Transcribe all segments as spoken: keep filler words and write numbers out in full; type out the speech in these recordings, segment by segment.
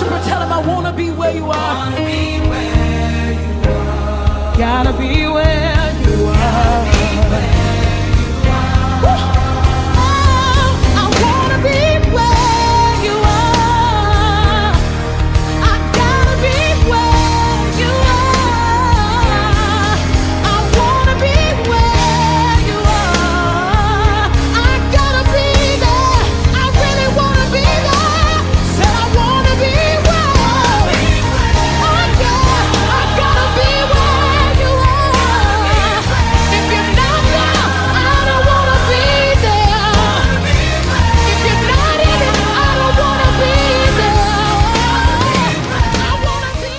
worshiper, tell him I want to be where you are. Gotta be where you are. Oh, I wanna be where you are. I gotta be where you are. I wanna be where you are. I gotta be there. I really wanna be there. Said I wanna be where. Oh yeah, I gotta be where you are. If you're not there, I don't wanna be there. If you're not in it, I don't wanna be there. I wanna be.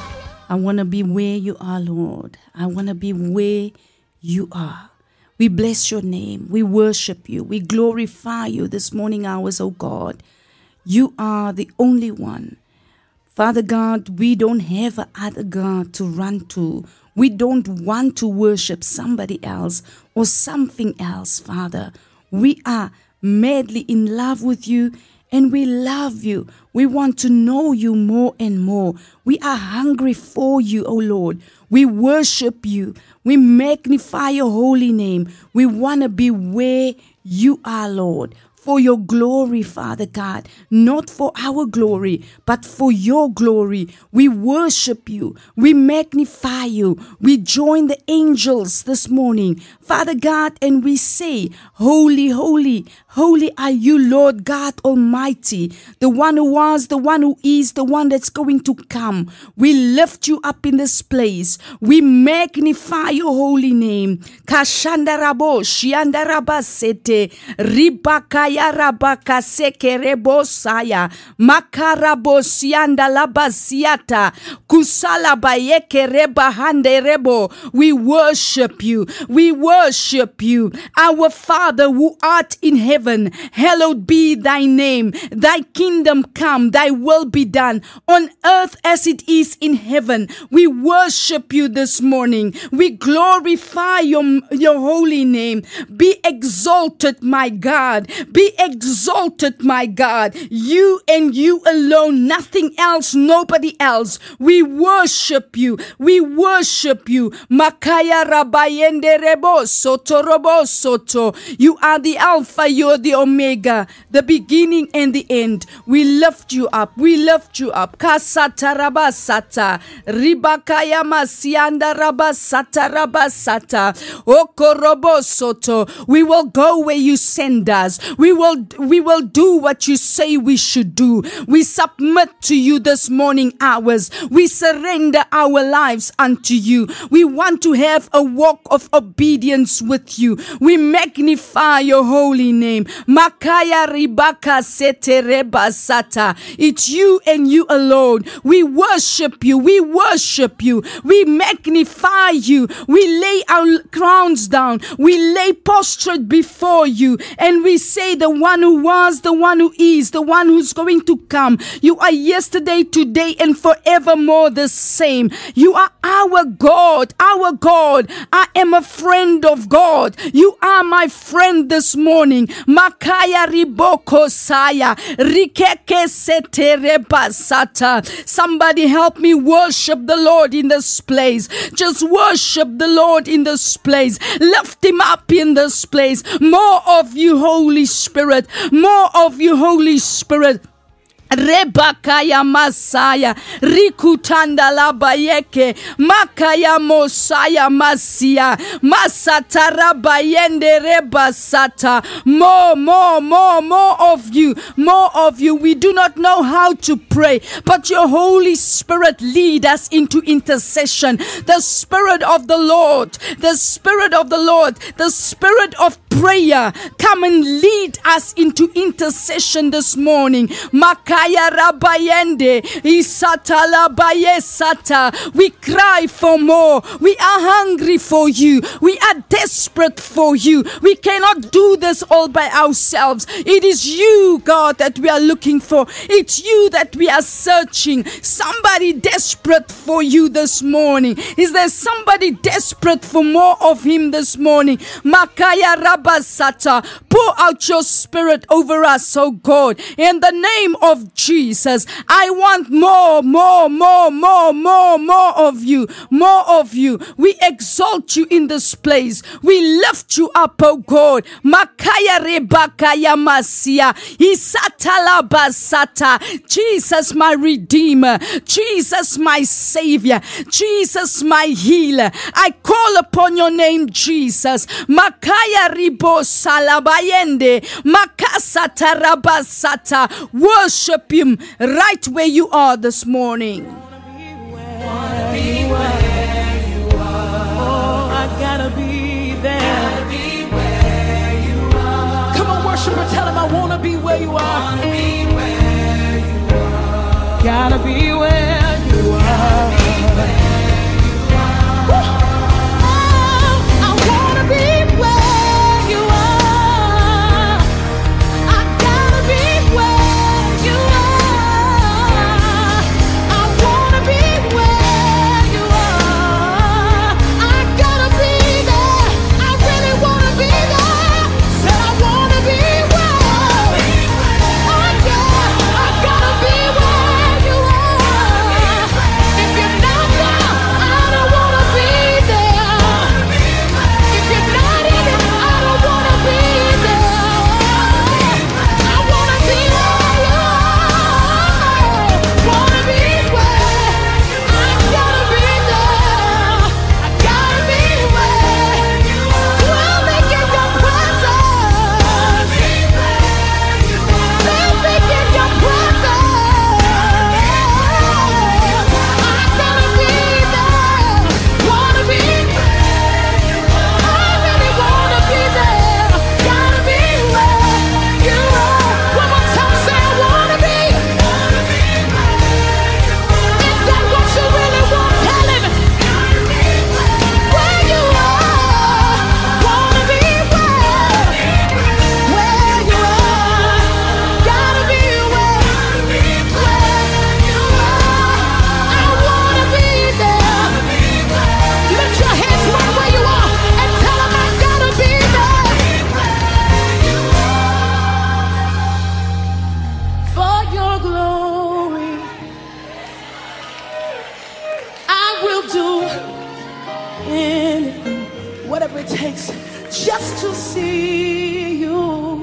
I wanna be where you are, Lord. I wanna be where you are. We bless your name. We worship you. We glorify you this morning hours, oh God. You are the only one. Father God, we don't have a other God to run to. We don't want to worship somebody else or something else, Father. We are madly in love with you and we love you. We want to know you more and more. We are hungry for you, O Lord. We worship you. We magnify your holy name. We want to be where you are, Lord. For your glory, Father God, not for our glory, but for your glory. We worship you. We magnify you. We join the angels this morning, Father God, and we say, holy, holy, holy are you, Lord God Almighty, the one who was, the one who is, the one that's going to come. We lift you up in this place. We magnify your holy name. Kashandarabo, shiandarabasete, ribaka Yarabaka sekerebo saya makarabo sianda labasiata kusala bayeke reba hande rebo. We worship you. We worship you. Our Father who art in heaven, hallowed be thy name. Thy kingdom come, thy will be done on earth as it is in heaven. We worship you this morning. We glorify your, your holy name. Be exalted, my God. Be exalted, my God. You and you alone, nothing else, nobody else. We worship you. We worship you. Makaya rabayende rebo soto robo soto. You are the Alpha, you are the Omega, the beginning and the end. We lift you up. We lift you up. Kasata rabasata. Ribakaya masianda rabasata rabasata. Okorobo soto. We will go where you send us. We will we will do what you say we should do. We submit to you this morning hours. We surrender our lives unto you. We want to have a walk of obedience with you. We magnify your holy name. Makaya ribaka sete reba sata. It's you and you alone. We worship you. We worship you. We magnify you. We lay our crowns down. We lay prostrate before you. And we say the one who was, the one who is, the one who's going to come. You are yesterday, today, and forevermore the same. You are our God, our God. I am a friend of God. You are my friend this morning. Makaya riboko saya, rikeke setere basata. Somebody help me worship the Lord in this place. Just worship the Lord in this place. Lift him up in this place. More of you, Holy Spirit. More of you, Holy Spirit. Rebakaya Masaya Rikutanda Labayeke Makaya Mosaya Masia Masatara Bayende Rebasata. More, more, more, more of you, more of you. We do not know how to pray, but your Holy Spirit lead us into intercession. The Spirit of the Lord, the Spirit of the Lord, the Spirit of prayer, come and lead us into intercession this morning. Makaya Rabayende Isatala Bayesata. We cry for more. We are hungry for you. We are desperate for you. We cannot do this all by ourselves. It is you, God, that we are looking for. It's you that we are searching. Somebody desperate for you this morning. Is there somebody desperate for more of him this morning? Makaya Rabasata. Put Pour out your spirit over us, oh God. In the name of Jesus, I want more, more, more, more, more, more of you. More of you. We exalt you in this place. We lift you up, oh God. Makaya rebakaya masia. Isatala basata. Jesus, my Redeemer. Jesus, my Savior. Jesus, my Healer. I call upon your name, Jesus. Makaya ribo salabayende. Makasata rabasata. Worship him right where you are this morning. Wanna be where you are. Oh, I gotta be there. Gotta be where you are. Come on, worshiper, tell him I wanna be where you are. Wanna be where you are. Gotta be where you are. Gotta be where you are. Oh, I wanna be where you are. I gotta be where you are. I wanna be where you are. I gotta be there. I really wanna be there. Said I wanna be where. Oh yeah, I gotta be where you are. If you're not there, I don't wanna be there. If you're not in it, I don't wanna be there. I wanna be where you are. Wanna be where. I gotta be there. I gotta be where you are. Dwelling in your presence. Living in your presence. I gotta be there. Wanna be where you are. I really wanna be there. Gotta be where you are. One more time, say I wanna be. Is that what you really want? Tell him. Where you are. Wanna be where. Where you are. Gotta be where. Where you are. I wanna be there. Lift your hands right where you are and tell him I gotta be there. For your glory, I will do anything, whatever it takes, just to see you,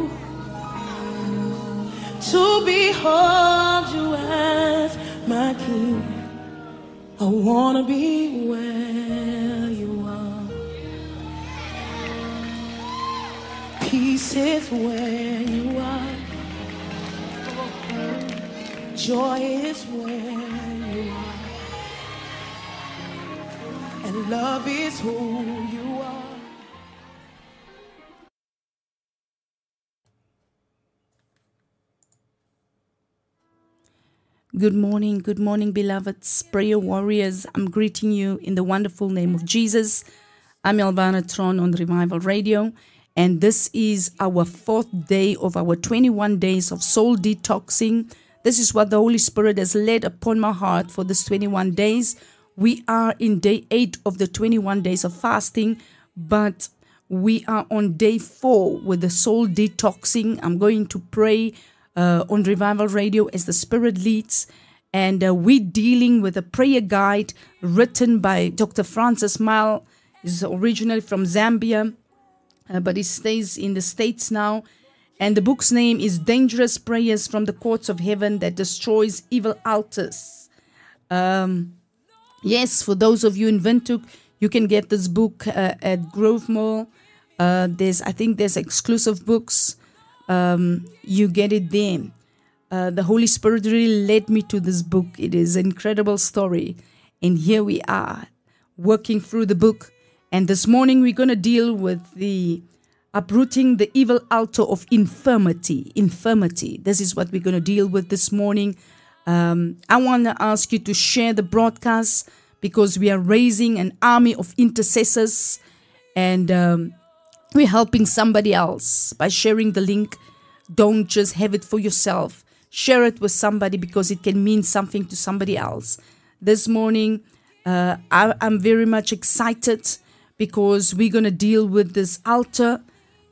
to behold you as my King. I wanna be where you are. Peace is where you are. Joy is where you are. And love is who you are. Good morning, good morning, beloveds, prayer warriors. I'm greeting you in the wonderful name of Jesus. I'm Elvana Tron on Revival Radio, and this is our fourth day of our twenty-one days of soul detoxing. This is what the Holy Spirit has laid upon my heart for this twenty-one days. We are in day eight of the twenty-one days of fasting, but we are on day four with the soul detoxing. I'm going to pray uh, on Revival Radio as the Spirit leads. And uh, we're dealing with a prayer guide written by Doctor Francis Mal. He's originally from Zambia, uh, but he stays in the States now. And the book's name is Dangerous Prayers from the Courts of Heaven That Destroys Evil Altars. Um, yes, for those of you in Windhoek, you can get this book uh, at Grove Mall. Uh, there's, I think there's exclusive books. Um, you get it there. Uh, the Holy Spirit really led me to this book. It is an incredible story. And here we are, working through the book. And this morning we're going to deal with the uprooting the evil altar of infirmity. Infirmity. This is what we're going to deal with this morning. Um, I want to ask you to share the broadcast because we are raising an army of intercessors, and um, we're helping somebody else by sharing the link. Don't just have it for yourself. Share it with somebody because it can mean something to somebody else. This morning, uh, I, I'm very much excited because we're going to deal with this altar.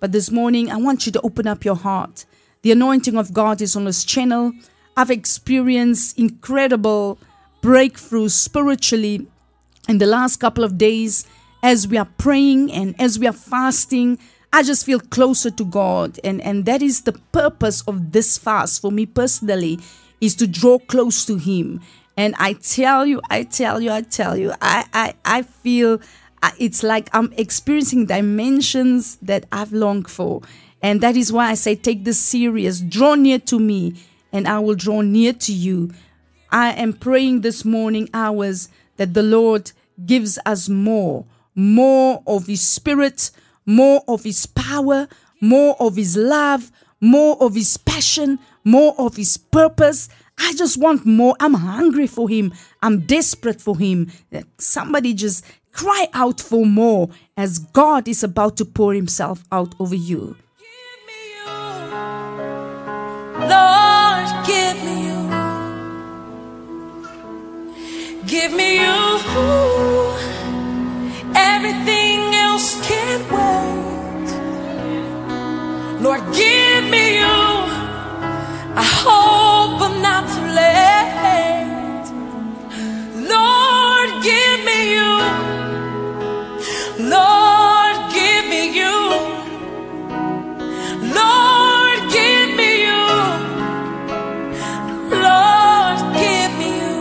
But this morning, I want you to open up your heart. The anointing of God is on this channel. I've experienced incredible breakthroughs spiritually in the last couple of days as we are praying and as we are fasting. I just feel closer to God. And, and that is the purpose of this fast for me personally, is to draw close to Him. And I tell you, I tell you, I tell you, I, I, I feel it's like I'm experiencing dimensions that I've longed for. And that is why I say, take this serious. Draw near to me, and I will draw near to you. I am praying this morning hours that the Lord gives us more, more of His Spirit, more of His power, more of His love, more of His passion, more of His purpose. I just want more. I'm hungry for Him. I'm desperate for Him. Somebody just cry out for more as God is about to pour Himself out over you. Give me you. Lord, give me you. Give me you. Everything else can wait. Lord, give me you. I hope I'm not too late. Lord, give me you. Lord, give me you. Lord, give me you. Lord, give me you.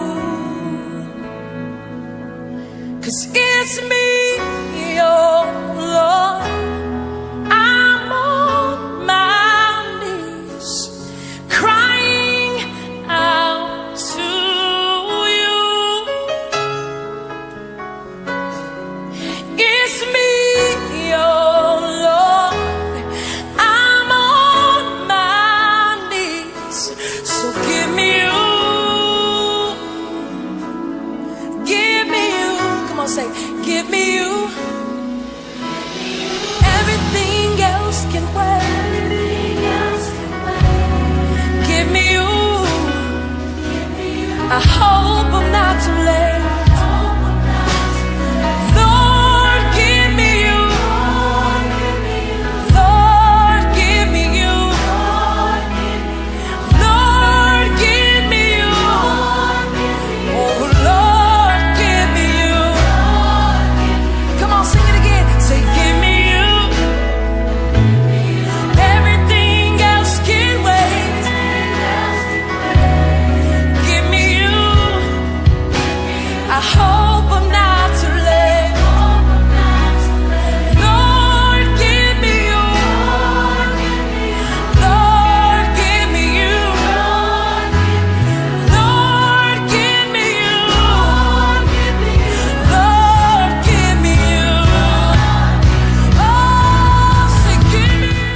'Cause it's me, oh Lord. I'm on my knees, crying out to you. It's me, oh Lord. I'm on my knees, so give me you. Give me you. Come on, say, give me you. Everything else can wait. Give me you. I hope I'm not too late. Lord, give me you. Lord, give me you. Lord, give me you. Oh, Lord, give me you. Come on, sing it again. Say, give me you. Everything else can wait. Give me you. I hope I'm not too late. Lord, give me you. Lord, give me you. Lord, give me you. Lord, give me you. Oh, say, give me you.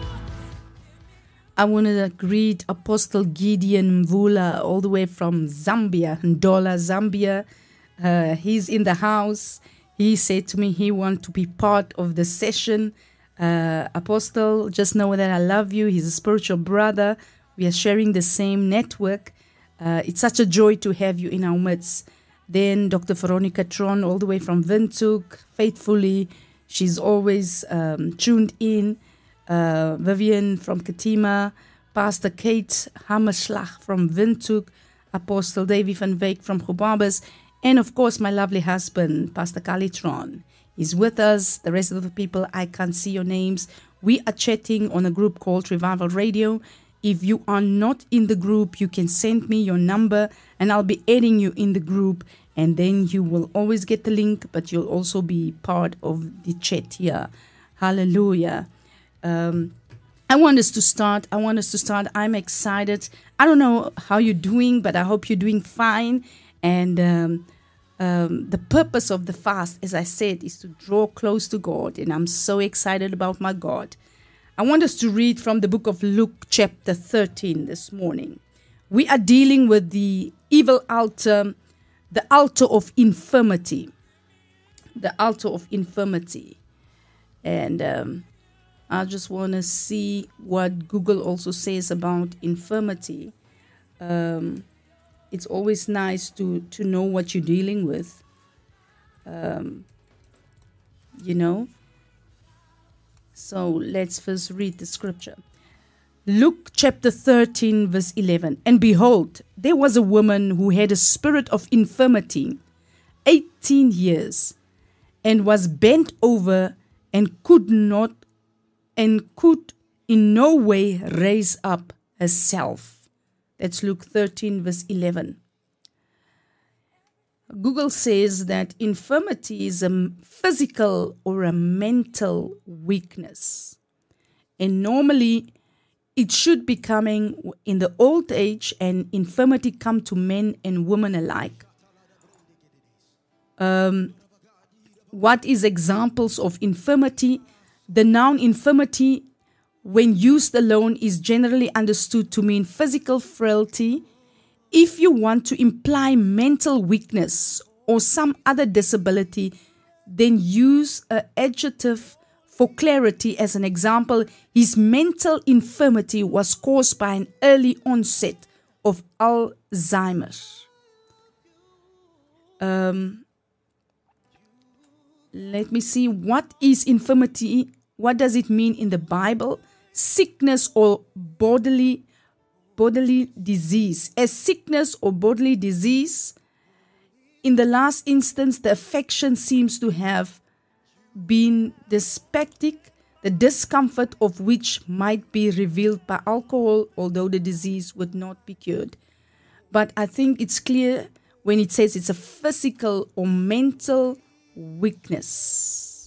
I want to greet Apostle Gideon Mvula all the way from Zambia, Ndola, Zambia. Uh, he's in the house. He said to me he wants to be part of the session. Uh, Apostle, just know that I love you. He's a spiritual brother. We are sharing the same network. Uh, it's such a joy to have you in our midst. Then Doctor Veronica Tron, all the way from Windhoek, faithfully. She's always um, tuned in. Uh, Vivian from Katima, Pastor Kate Hammerslag from Windhoek, Apostle Davy van Wyk from Gobabas, and of course my lovely husband, Pastor Kalitron, is with us. The rest of the people, I can't see your names. We are chatting on a group called Revival Radio. If you are not in the group, you can send me your number and I'll be adding you in the group, and then you will always get the link, but you'll also be part of the chat here. Hallelujah. Um, I want us to start. I want us to start. I'm excited. I don't know how you're doing, but I hope you're doing fine. And um, um, the purpose of the fast, as I said, is to draw close to God. And I'm so excited about my God. I want us to read from the book of Luke chapter thirteen this morning. We are dealing with the evil altar, the altar of infirmity. The altar of infirmity. And Um, I just want to see what Google also says about infirmity. Um, it's always nice to, to know what you're dealing with. Um, you know? So let's first read the scripture. Luke chapter thirteen, verse eleven. And behold, there was a woman who had a spirit of infirmity eighteen years, and was bent over and could not and could in no way raise up herself. That's Luke thirteen, verse eleven. Google says that infirmity is a physical or a mental weakness. And normally it should be coming in the old age, and infirmity come to men and women alike. Um, what is examples of infirmity? The noun infirmity, when used alone, is generally understood to mean physical frailty. If you want to imply mental weakness or some other disability, then use an adjective for clarity. As an example, his mental infirmity was caused by an early onset of Alzheimer's. Um, let me see. What is infirmity? What does it mean in the Bible? Sickness or bodily bodily disease. As sickness or bodily disease, in the last instance, the affection seems to have been dyspeptic, the discomfort of which might be revealed by alcohol, although the disease would not be cured. But I think it's clear when it says it's a physical or mental weakness.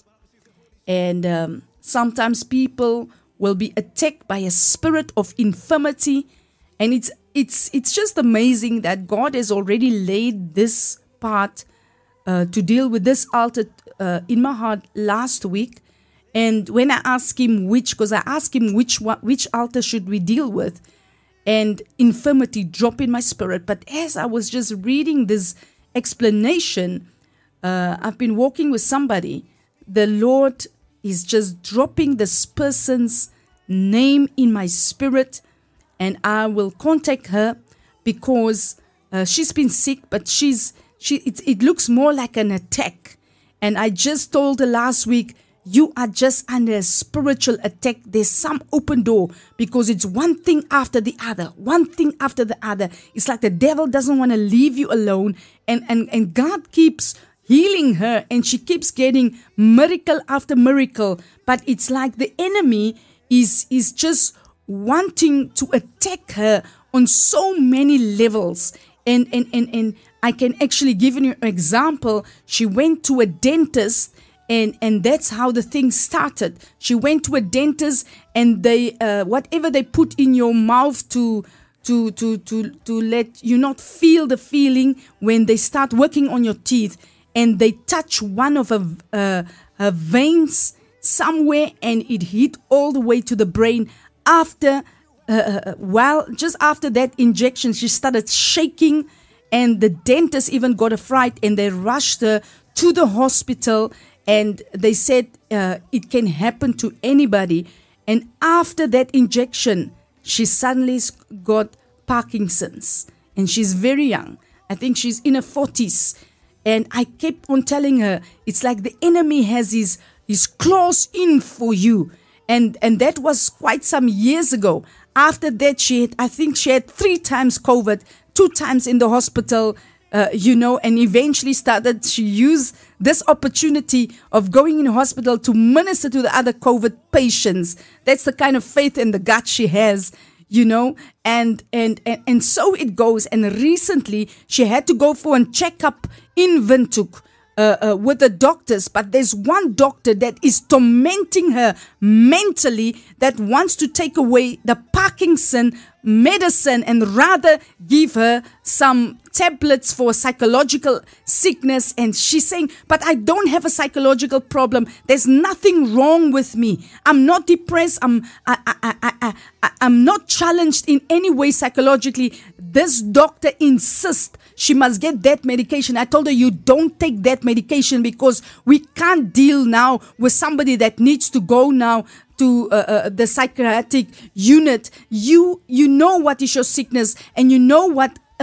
And um, sometimes people will be attacked by a spirit of infirmity. And it's it's it's just amazing that God has already laid this part uh, to deal with this altar uh, in my heart last week. And when I asked him which, because I asked him which one, which altar should we deal with, and infirmity dropped in my spirit. But as I was just reading this explanation, uh, I've been walking with somebody. The Lord is just dropping this person's name in my spirit. And I will contact her because uh, she's been sick, but she's she. It, it looks more like an attack. And I just told her last week, you are just under a spiritual attack. There's some open door because it's one thing after the other, one thing after the other. It's like the devil doesn't want to leave you alone. And, and, and God keeps healing her, and she keeps getting miracle after miracle. But it's like the enemy is is just wanting to attack her on so many levels. And, and, and, and I can actually give you an example. She went to a dentist, and, and that's how the thing started. She went to a dentist, and they uh, whatever they put in your mouth to to to to to let you not feel the feeling when they start working on your teeth, and they touch one of her, uh, her veins somewhere, and it hit all the way to the brain. After, uh, well, just after that injection, she started shaking, and the dentist even got a fright, and they rushed her to the hospital, and they said uh, it can happen to anybody. And after that injection, she suddenly got Parkinson's, and she's very young. I think she's in her forties. And I kept on telling her, it's like the enemy has his, his claws in for you. And and that was quite some years ago. After that, she had, I think she had three times COVID, two times in the hospital, uh, you know, and eventually started, she used this opportunity of going in the hospital to minister to the other COVID patients. That's the kind of faith and the gut she has, you know, and, and, and, and so it goes. And recently, she had to go for a checkup in Windhoek. Uh, uh, with the doctors, but there's one doctor that is tormenting her mentally, that wants to take away the Parkinson medicine and rather give her some tablets for psychological sickness. And she's saying, but I don't have a psychological problem. There's nothing wrong with me. I'm not depressed. I'm I, I, I, I, I, I'm not challenged in any way psychologically. This doctor insists she must get that medication. I told her, you don't take that medication because we can't deal now with somebody that needs to go now to uh, uh, the psychiatric unit. You you know what is your sickness, and you know what uh,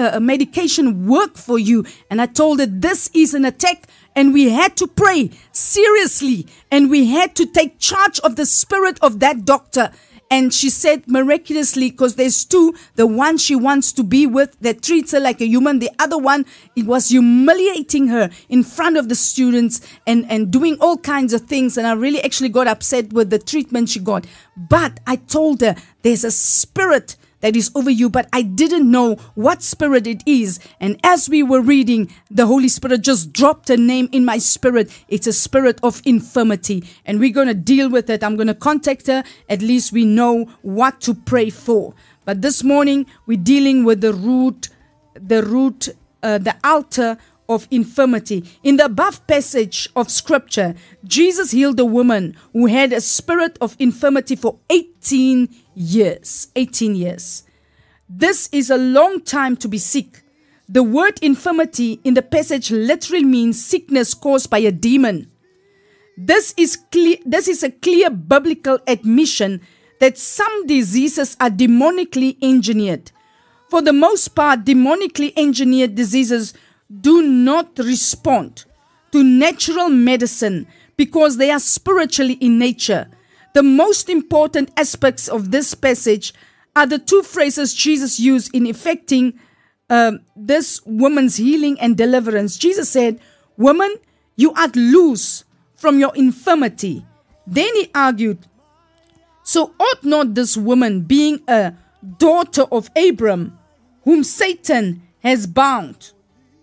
uh, medication work for you? And I told her, this is an attack, and we had to pray seriously, and we had to take charge of the spirit of that doctor. And she said miraculously, because there's two, the one she wants to be with that treats her like a human, the other one, it was humiliating her in front of the students and, and doing all kinds of things. And I really actually got upset with the treatment she got. But I told her, there's a spirit that is over you, but I didn't know what spirit it is. And as we were reading, the Holy Spirit just dropped a name in my spirit. It's a spirit of infirmity, and we're going to deal with it. I'm going to contact her. At least we know what to pray for. But this morning, we're dealing with the root, the root, uh, the altar of infirmity. In the above passage of scripture, Jesus healed a woman who had a spirit of infirmity for eighteen years. eighteen years. This is a long time to be sick. The word infirmity in the passage literally means sickness caused by a demon. This is clear, this is a clear biblical admission that some diseases are demonically engineered. For the most part, demonically engineered diseases do not respond to natural medicine because they are spiritually in nature. The most important aspects of this passage are the two phrases Jesus used in effecting uh, this woman's healing and deliverance. Jesus said, "Woman, you are loose from your infirmity." Then he argued, "So ought not this woman, being a daughter of Abram, whom Satan has bound?"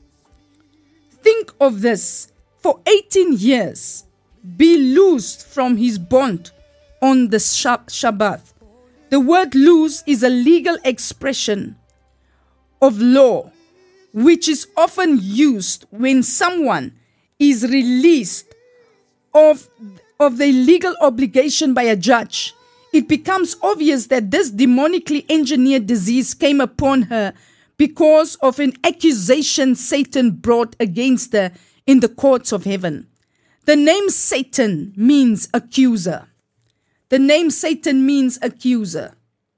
Think of this. For eighteen years, be loosed from his bond on the Shabbat. The word loose is a legal expression of law, which is often used when someone is released of, of their legal obligation by a judge. It becomes obvious that this demonically engineered disease came upon her because of an accusation Satan brought against her in the courts of heaven. The name Satan means accuser. The name Satan means accuser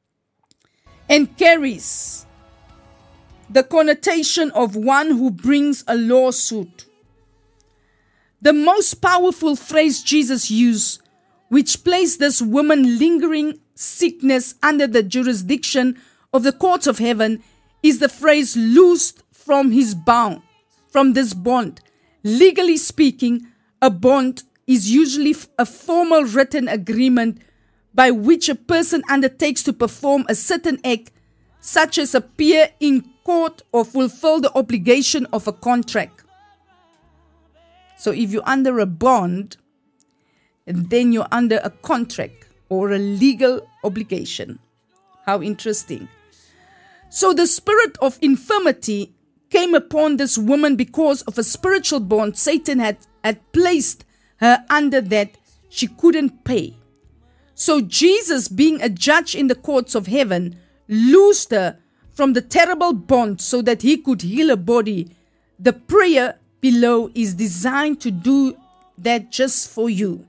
and carries the connotation of one who brings a lawsuit. The most powerful phrase Jesus used, which placed this woman lingering sickness under the jurisdiction of the courts of heaven, is the phrase "loosed from his bound," from this bond. Legally speaking, a bond is usually a formal written agreement by which a person undertakes to perform a certain act, such as appear in court or fulfill the obligation of a contract. So if you're under a bond, then you're under a contract or a legal obligation. How interesting. So the spirit of infirmity came upon this woman because of a spiritual bond Satan had, had placed her under that she couldn't pay. So Jesus, being a judge in the courts of heaven, loosed her from the terrible bond so that he could heal her body. The prayer below is designed to do that just for you.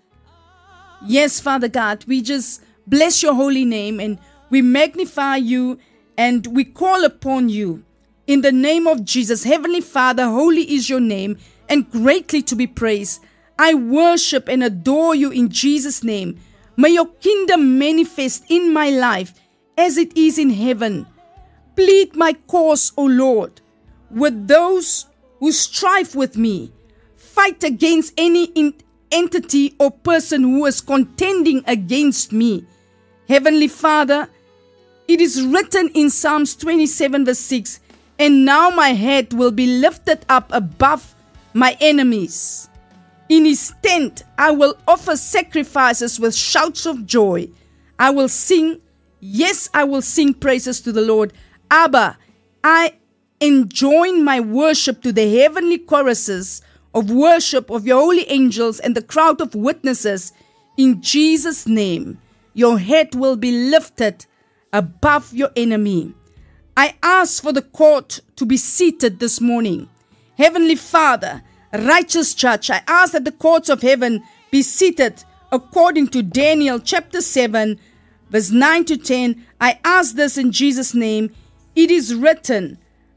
Yes, Father God, we just bless your holy name and we magnify you and we call upon you in the name of Jesus. Heavenly Father, holy is your name and greatly to be praised. I worship and adore you in Jesus' name. May your kingdom manifest in my life as it is in heaven. Plead my cause, O Lord, with those who strive with me. Fight against any in- entity or person who is contending against me. Heavenly Father, it is written in Psalms twenty-seven verse six, "And now my head will be lifted up above my enemies. In his tent I will offer sacrifices with shouts of joy. I will sing, yes, I will sing praises to the Lord. Abba, I enjoin my worship to the heavenly choruses of worship of your holy angels and the crowd of witnesses. In Jesus' name, your head will be lifted above your enemy." I ask for the court to be seated this morning. Heavenly Father, righteous judge, I ask that the courts of heaven be seated according to Daniel chapter seven, verse nine to ten. I ask this in Jesus' name. It is written,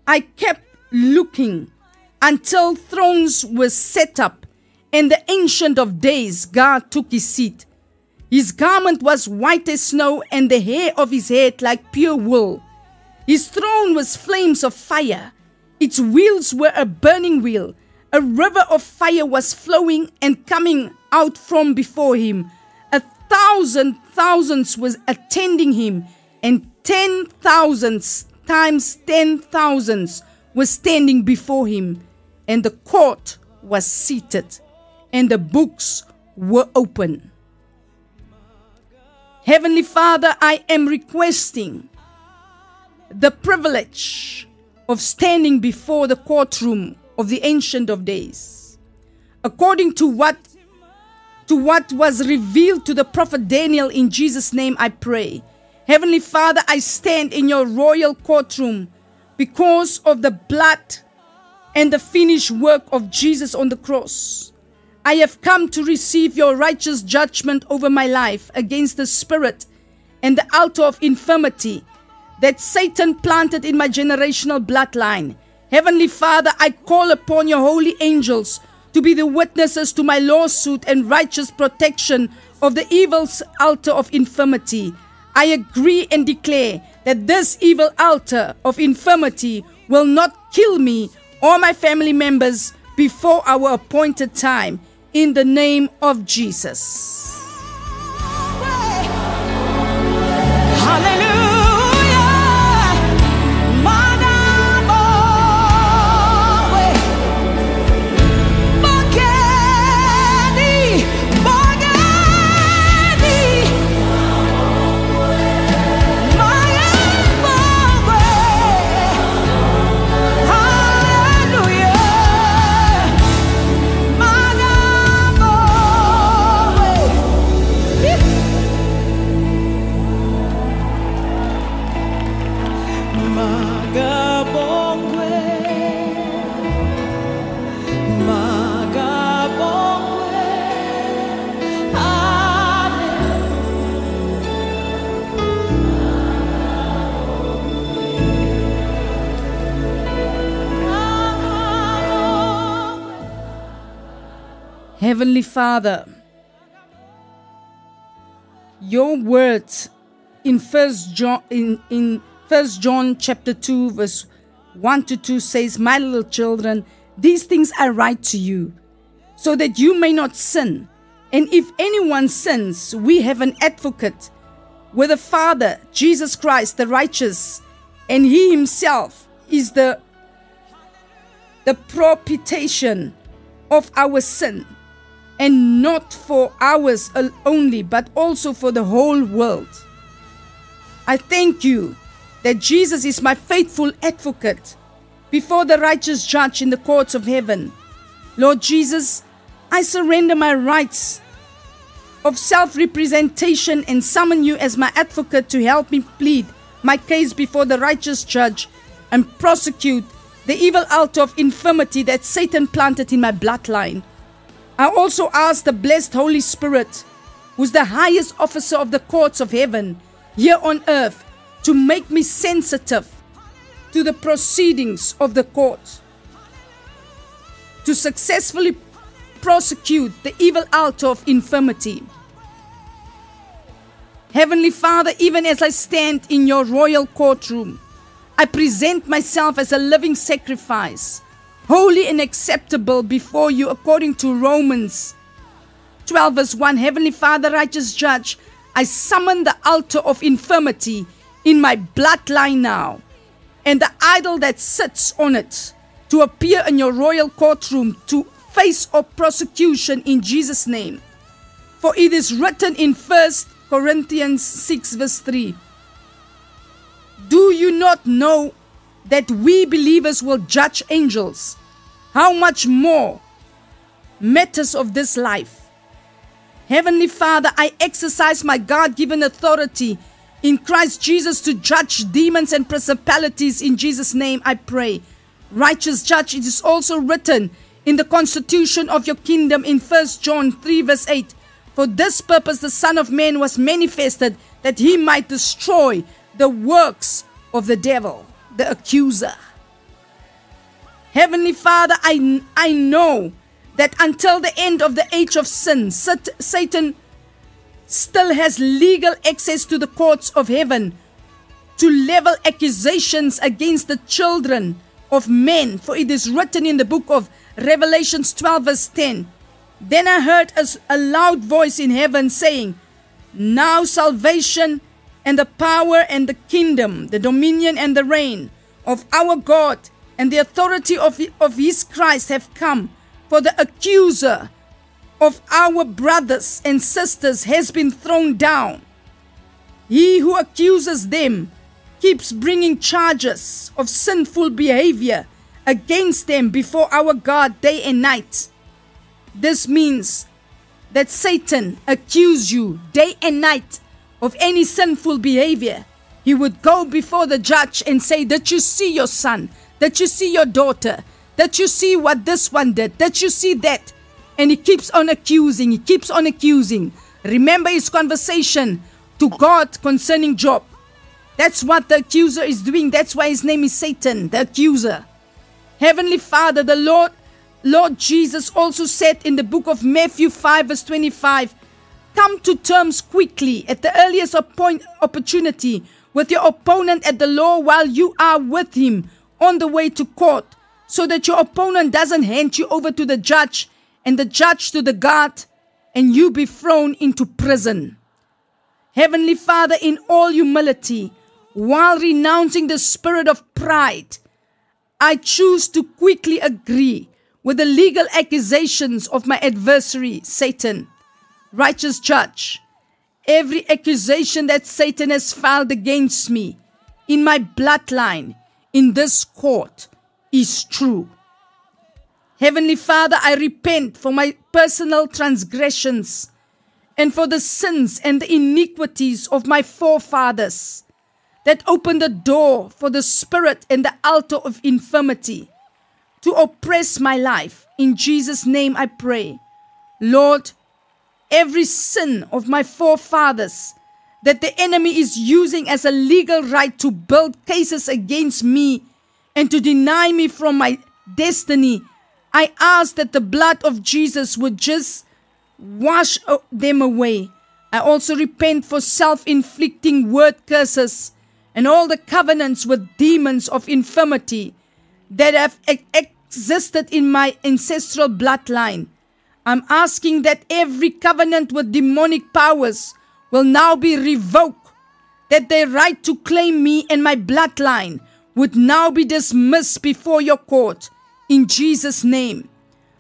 I kept looking until thrones were set up, and the Ancient of Days, God, took his seat. His garment was white as snow, and the hair of his head like pure wool. His throne was flames of fire. Its wheels were a burning wheel. A river of fire was flowing and coming out from before him. A thousand thousands was attending him, and ten thousands times ten thousands was standing before him. And the court was seated, and the books were open. Heavenly Father, I am requesting the privilege of standing before the courtroom of the Ancient of Days, according to what to what was revealed to the prophet Daniel. In Jesus' name I pray. Heavenly Father, I stand in your royal courtroom because of the blood and the finished work of Jesus on the cross. I have come to receive your righteous judgment over my life against the spirit and the altar of infirmity that Satan planted in my generational bloodline. Heavenly Father, I call upon your holy angels to be the witnesses to my lawsuit and righteous protection of the evil's altar of infirmity. I agree and declare that this evil altar of infirmity will not kill me or my family members before our appointed time, in the name of Jesus. Hallelujah. Heavenly Father, your words in First John in, in First John chapter two verse one to two says, "My little children, these things I write to you, so that you may not sin. And if anyone sins, we have an advocate with the Father, Jesus Christ the righteous, and he himself is the, the propitiation of our sin, and not for ours only, but also for the whole world." I thank you that Jesus is my faithful advocate before the righteous judge in the courts of heaven. Lord Jesus, I surrender my rights of self-representation and summon you as my advocate to help me plead my case before the righteous judge and prosecute the evil altar of infirmity that Satan planted in my bloodline. I also ask the blessed Holy Spirit, who's the highest officer of the courts of heaven here on earth, to make me sensitive to the proceedings of the court, to successfully prosecute the evil altar of infirmity. Heavenly Father, even as I stand in your royal courtroom, I present myself as a living sacrifice, holy and acceptable before you, according to Romans twelve verse one. Heavenly Father, righteous judge, I summon the altar of infirmity in my bloodline now, and the idol that sits on it, to appear in your royal courtroom to face of prosecution in Jesus' name. For it is written in First Corinthians six verse three, "Do you not know that we believers will judge angels? How much more matters of this life?" Heavenly Father, I exercise my God-given authority in Christ Jesus to judge demons and principalities. In Jesus' name I pray. Righteous judge, it is also written in the constitution of your kingdom in First John three verse eight, "For this purpose the Son of Man was manifested, that he might destroy the works of the devil," the accuser. Heavenly Father, I, I know that until the end of the age of sin, Sat- Satan still has legal access to the courts of heaven to level accusations against the children of men. For it is written in the book of Revelations twelve verse ten, then I heard a, a loud voice in heaven saying, now salvation and the power and the kingdom, the dominion and the reign of our God and the authority of, of his Christ have come. For the accuser of our brothers and sisters has been thrown down. He who accuses them keeps bringing charges of sinful behavior against them before our God day and night. This means that Satan accuse you day and night of any sinful behavior. He would go before the judge and say, that you see your son, that you see your daughter, that you see what this one did, that you see that. And he keeps on accusing, he keeps on accusing. Remember his conversation to God concerning Job. That's what the accuser is doing. That's why his name is Satan, the accuser. Heavenly Father, the Lord, Lord Jesus also said in the book of Matthew five verse twenty-five, come to terms quickly at the earliest appoint, opportunity with your opponent at the law while you are with him on the way to court, so that your opponent doesn't hand you over to the judge and the judge to the guard and you be thrown into prison. Heavenly Father, in all humility, while renouncing the spirit of pride, I choose to quickly agree with the legal accusations of my adversary, Satan, righteous judge. Every accusation that Satan has filed against me in my bloodline in this court is true. Heavenly Father, I repent for my personal transgressions and for the sins and the iniquities of my forefathers that opened the door for the spirit and the altar of infirmity to oppress my life. In Jesus' name I pray. Lord, every sin of my forefathers that the enemy is using as a legal right to build cases against me and to deny me from my destiny, I ask that the blood of Jesus would just wash them away. I also repent for self-inflicting word curses and all the covenants with demons of infirmity that have existed in my ancestral bloodline. I'm asking that every covenant with demonic powers will now be revoked, that their right to claim me and my bloodline would now be dismissed before your court. In Jesus' name.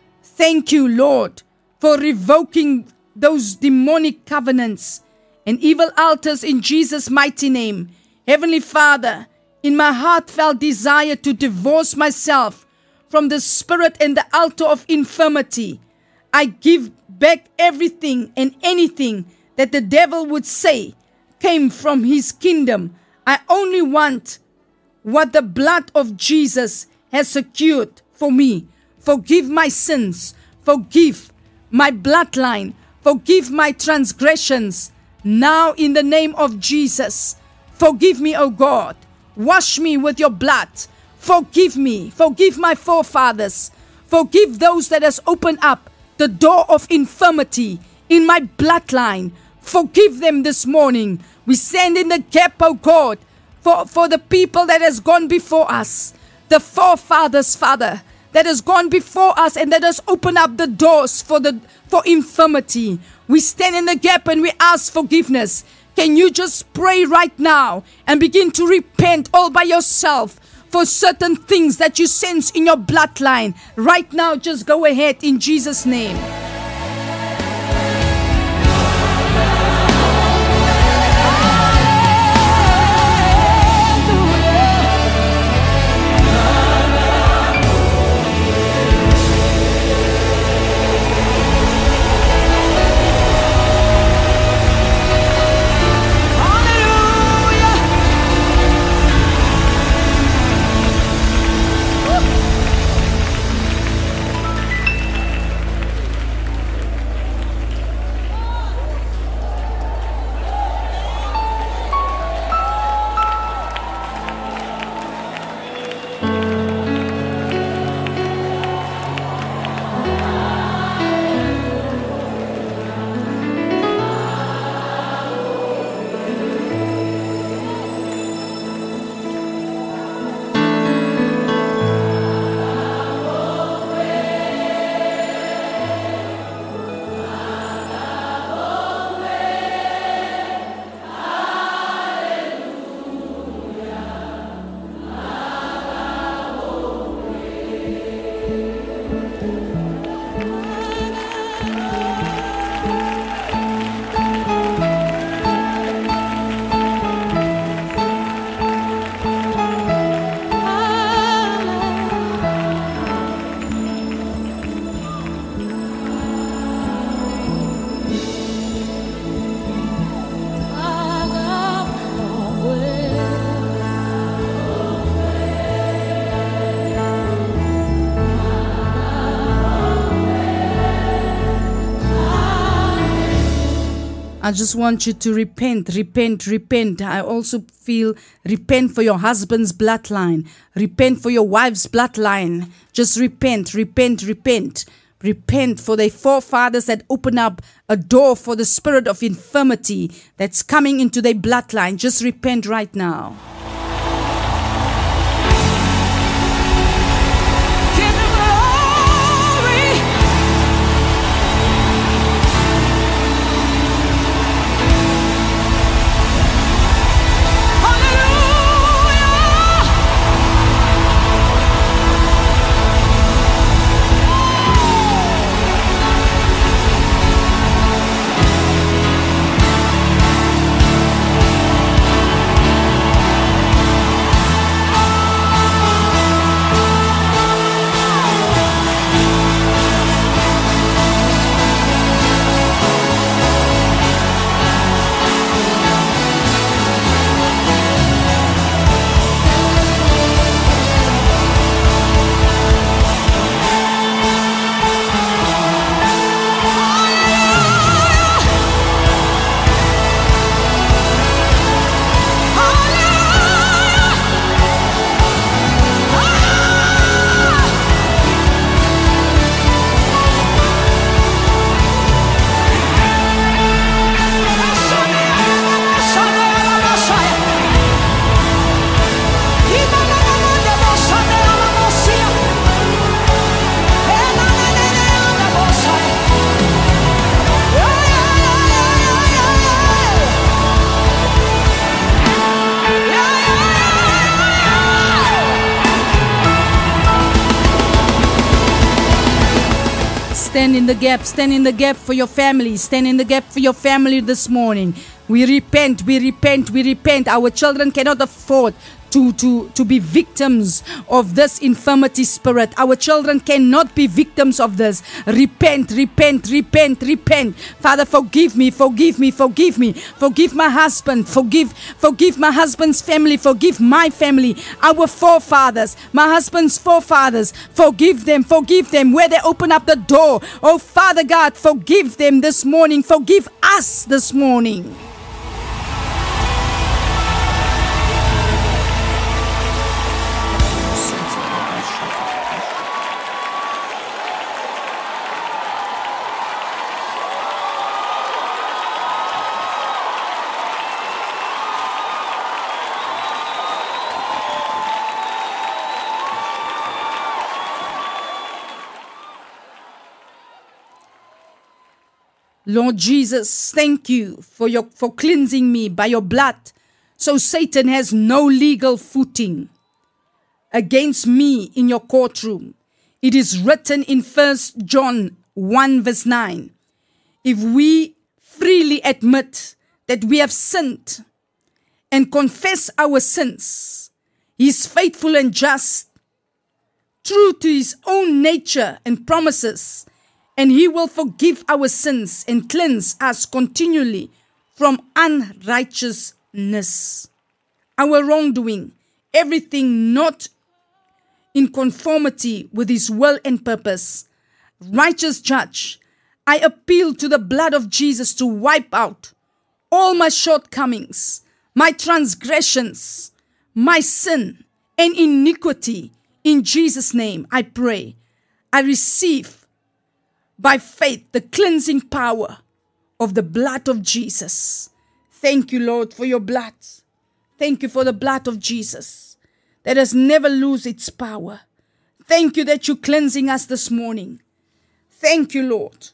Thank you, Lord, for revoking those demonic covenants and evil altars in Jesus' mighty name. Heavenly Father, in my heartfelt desire to divorce myself from the spirit and the altar of infirmity, I give back everything and anything that the devil would say came from his kingdom. I only want what the blood of Jesus has secured for me. Forgive my sins. Forgive my bloodline. Forgive my transgressions. Now in the name of Jesus, forgive me, O God. Wash me with your blood. Forgive me. Forgive my forefathers. Forgive those that has opened up the door of infirmity in my bloodline. Forgive them this morning. We stand in the gap, O God, for, for the people that has gone before us. The forefathers, Father, that has gone before us and that has opened up the doors for the for infirmity. We stand in the gap and we ask forgiveness. Can you just pray right now and begin to repent all by yourself for certain things that you sense in your bloodline? Right now, just go ahead in Jesus' name. I just want you to repent, repent, repent. I also feel repent for your husband's bloodline. Repent for your wife's bloodline. Just repent, repent, repent. Repent for the forefathers that open up a door for the spirit of infirmity that's coming into their bloodline. Just repent right now. Stand in the gap, stand in the gap for your family, stand in the gap for your family this morning. We repent, we repent, we repent. Our children cannot afford to, to, to be victims of this infirmity spirit. Our children cannot be victims of this. Repent, repent, repent, repent. Father, forgive me, forgive me, forgive me. Forgive my husband, forgive, forgive my husband's family, forgive my family, our forefathers, my husband's forefathers. Forgive them, forgive them where they open up the door. Oh, Father God, forgive them this morning. Forgive us this morning. Lord Jesus, thank you for your for cleansing me by your blood, so Satan has no legal footing against me in your courtroom. It is written in First John one verse nine. If we freely admit that we have sinned and confess our sins, he is faithful and just, true to his own nature and promises, and he will forgive our sins and cleanse us continually from unrighteousness, our wrongdoing, everything not in conformity with his will and purpose. Righteous judge, I appeal to the blood of Jesus to wipe out all my shortcomings, my transgressions, my sin and iniquity. In Jesus' name, I pray. I receive by faith the cleansing power of the blood of Jesus. Thank you, Lord, for your blood. Thank you for the blood of Jesus that has never lose its power. Thank you that you're cleansing us this morning. Thank you, Lord.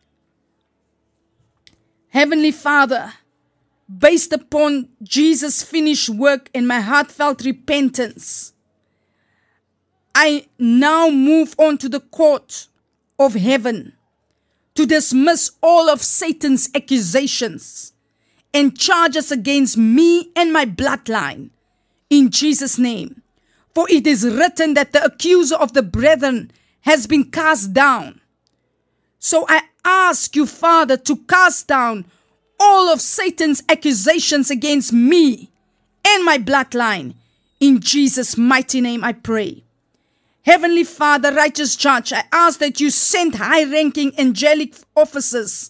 Heavenly Father, based upon Jesus' finished work and my heartfelt repentance, I now move on to the court of heaven to dismiss all of Satan's accusations and charges against me and my bloodline in Jesus' name. For it is written that the accuser of the brethren has been cast down. So I ask you, Father, to cast down all of Satan's accusations against me and my bloodline. In Jesus' mighty name I pray. Heavenly Father, righteous judge, I ask that you send high-ranking angelic officers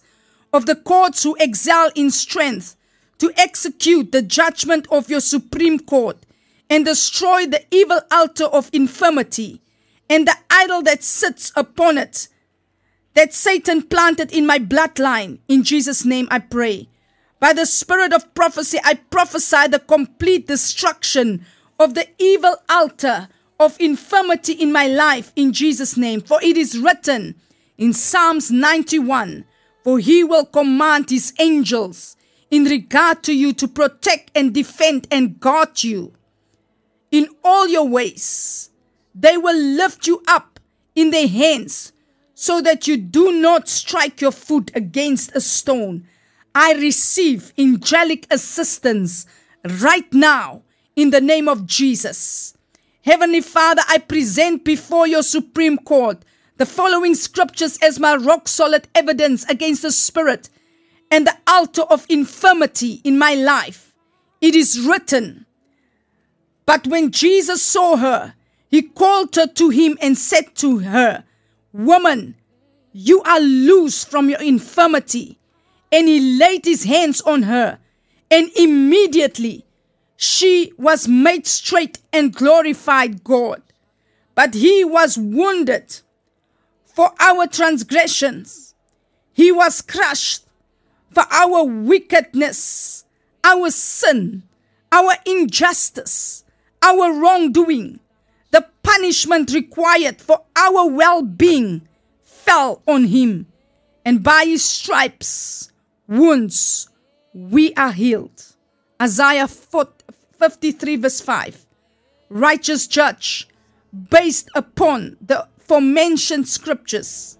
of the courts who excel in strength, to execute the judgment of your supreme court, and destroy the evil altar of infirmity, and the idol that sits upon it, that Satan planted in my bloodline. In Jesus' name I pray. By the spirit of prophecy, I prophesy the complete destruction of the evil altar of infirmity in my life, in Jesus' name. For it is written in Psalms ninety-one, for he will command his angels in regard to you to protect and defend and guard you in all your ways. They will lift you up in their hands so that you do not strike your foot against a stone. I receive angelic assistance right now in the name of Jesus. Heavenly Father, I present before your Supreme Court the following scriptures as my rock-solid evidence against the spirit and the altar of infirmity in my life. It is written, but when Jesus saw her, he called her to him and said to her, woman, you are loose from your infirmity. And he laid his hands on her, and immediately she was made straight and glorified God. But he was wounded for our transgressions. He was crushed for our wickedness, our sin, our injustice, our wrongdoing. The punishment required for our well-being fell on him, and by his stripes, wounds, we are healed. Isaiah fifty-three verse five. Righteous judge, based upon the aforementioned scriptures,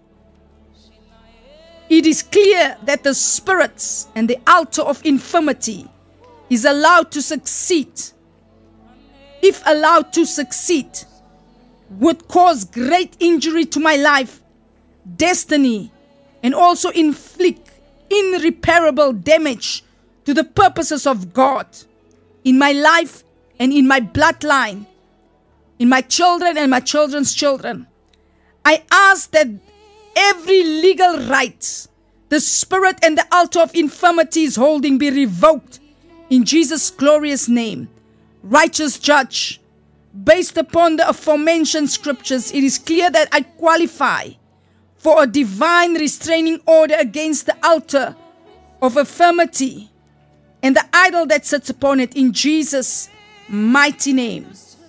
it is clear that the spirits and the altar of infirmity is allowed to succeed. If allowed to succeed, would cause great injury to my life, destiny, and also inflict irreparable damage to the purposes of God in my life and in my bloodline, in my children and my children's children. I ask that every legal right the spirit and the altar of infirmity is holding be revoked in Jesus' glorious name. Righteous judge, based upon the aforementioned scriptures, it is clear that I qualify for a divine restraining order against the altar of infirmity and the idol that sits upon it, in Jesus' mighty name.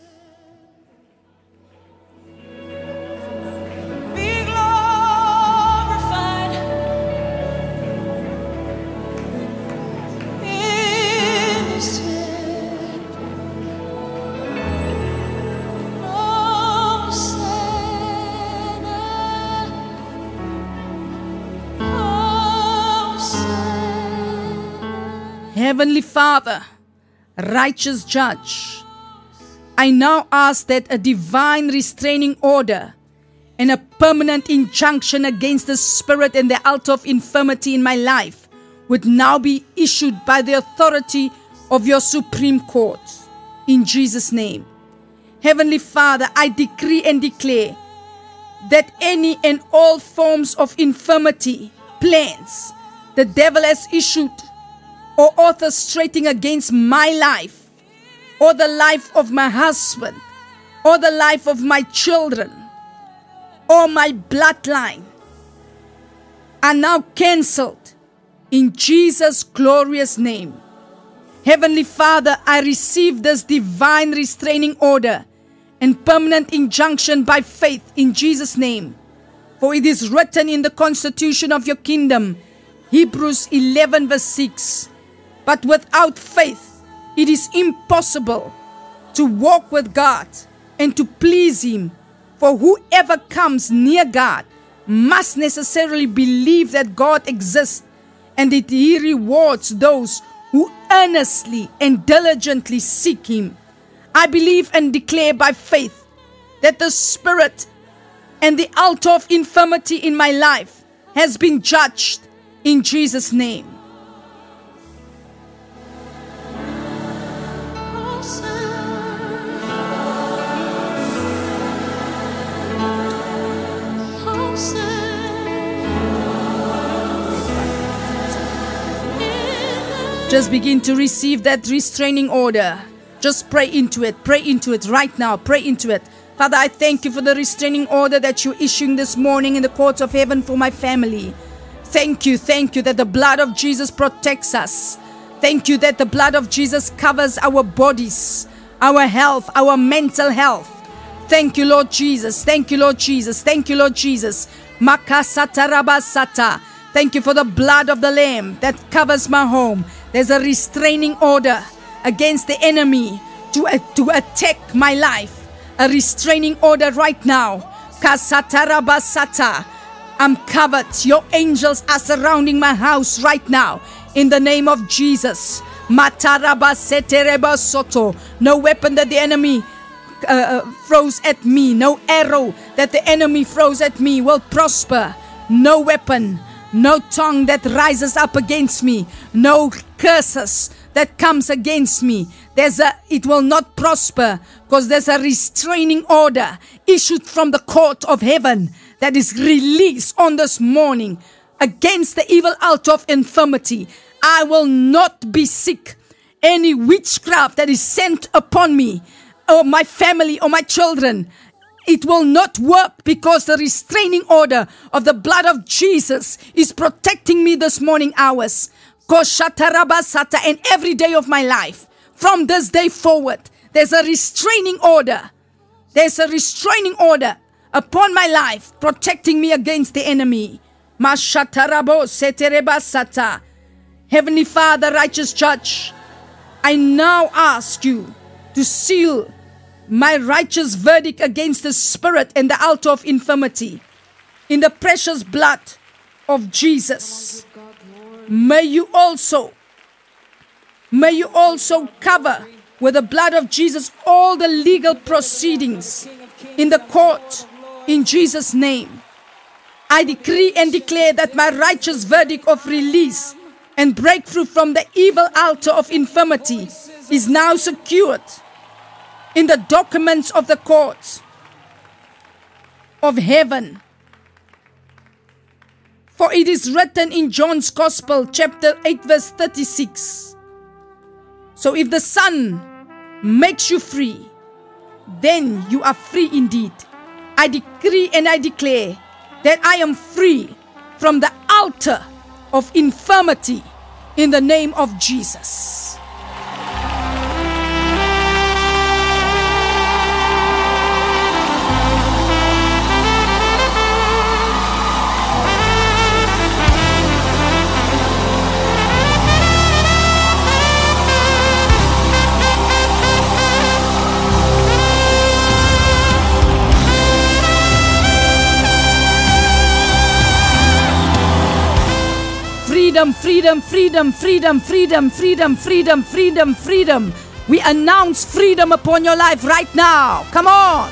Be glorified in this temple. Hosanna, Hosanna. Heavenly Father, righteous judge, I now ask that a divine restraining order and a permanent injunction against the spirit and the altar of infirmity in my life would now be issued by the authority of your Supreme Court. In Jesus' name. Heavenly Father, I decree and declare that any and all forms of infirmity, plans the devil has issued or orchestrating against my life, or the life of my husband, or the life of my children, or my bloodline, are now cancelled in Jesus' glorious name. Heavenly Father, I receive this divine restraining order and permanent injunction by faith in Jesus' name. For it is written in the constitution of your kingdom, Hebrews eleven verse six, but without faith it is impossible to walk with God and to please Him. For whoever comes near God must necessarily believe that God exists and that He rewards those who earnestly and diligently seek Him. I believe and declare by faith that the spirit and the altar of infirmity in my life has been judged in Jesus' name. Just begin to receive that restraining order. Just pray into it. Pray into it right now. Pray into it. Father, I thank you for the restraining order that you're issuing this morning in the courts of heaven for my family. Thank you, thank you that the blood of Jesus protects us. Thank you that the blood of Jesus covers our bodies, our health, our mental health. Thank you, Lord Jesus. Thank you, Lord Jesus. Thank you, Lord Jesus. Makasatarabasata. Thank you for the blood of the Lamb that covers my home. There's a restraining order against the enemy to, uh, to attack my life. A restraining order right now. Kasatarabasata. I'm covered. Your angels are surrounding my house right now. In the name of Jesus. Matarabaseterebasoto. No weapon that the enemy uh, throws at me, no arrow that the enemy throws at me will prosper. No weapon, no tongue that rises up against me, no curses that comes against me. There's a, it will not prosper, because there's a restraining order issued from the court of heaven that is released on this morning against the evil altar of infirmity. I will not be sick. Any witchcraft that is sent upon me, or my family, or my children, it will not work, because the restraining order of the blood of Jesus is protecting me this morning hours. And every day of my life, from this day forward, there's a restraining order. There's a restraining order upon my life, protecting me against the enemy. Heavenly Father, righteous Judge, I now ask you to seal my righteous verdict against the spirit and the altar of infirmity in the precious blood of Jesus. May you also, may you also cover with the blood of Jesus all the legal proceedings in the court in Jesus' name. I decree and declare that my righteous verdict of release and breakthrough from the evil altar of infirmity is now secured in the documents of the courts of heaven. For it is written in John's Gospel, chapter eight, verse thirty-six. So if the Son makes you free, then you are free indeed. I decree and I declare that I am free from the altar of infirmity in the name of Jesus. Freedom, freedom, freedom, freedom, freedom, freedom, freedom, freedom, freedom. We announce freedom upon your life right now. Come on.